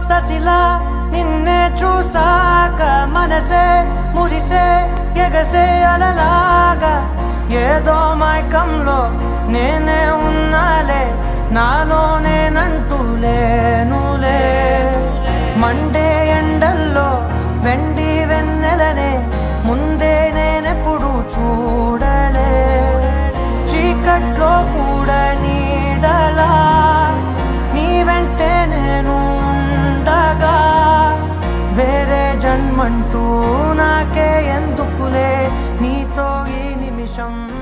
ససిలా నిన్నే చూసాక మనసే మురిసే ఎగసే అలలాగా ఏదో మైకంలో నేనే ఉన్నాలే నాలోనేనంటూ లేనులే మండే ఎండల్లో వెండి వెన్నెలనే ముందే నేనెప్పుడు చూడలే చీకట్లో కూడా నీడలా నీ వెంటే నేను ఉండగా వేరే జన్మంటూ నాకే ఎందుకులే నీతో ఈ నిమిషం